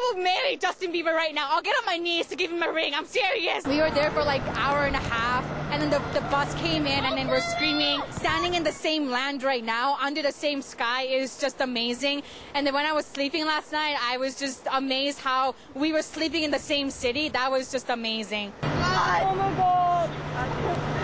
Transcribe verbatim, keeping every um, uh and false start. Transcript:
will marry Justin Bieber right now. I'll get on my knees to give him a ring. I'm serious. We were there for like an hour and a half, and then the, the bus came in, and then we're screaming. Standing in the same land right now, under the same sky, is just amazing. And then when I was sleeping last night, I was just amazed how we were sleeping in the same city. That was just amazing. Oh my God.